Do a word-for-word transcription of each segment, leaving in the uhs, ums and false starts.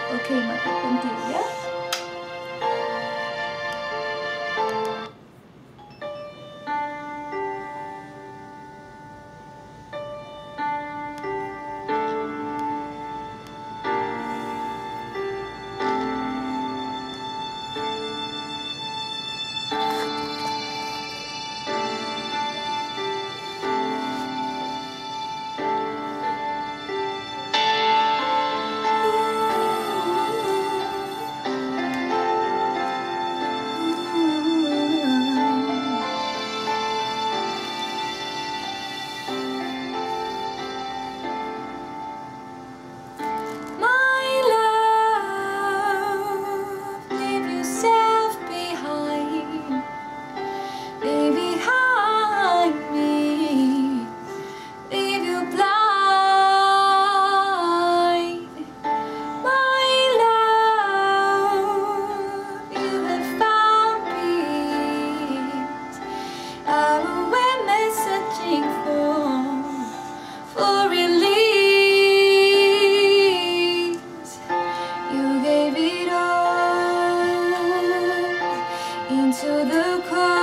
Ok, mà tôi con tiểu nhé. Into the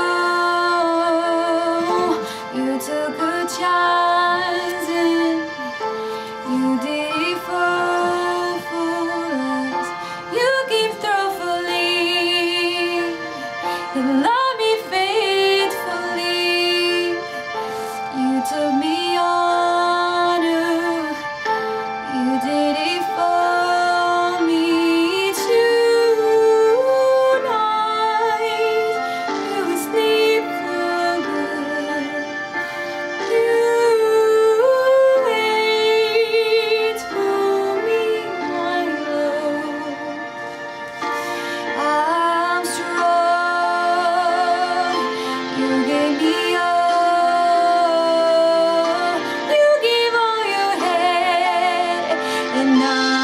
cold, you took a chance and you did it for, for us. You gave thoroughly, you loved me faithfully. You took me on, you did it for me tonight. You will sleep for good. You wait for me, my love. I'm strong. You gave me all. You gave all you had, and now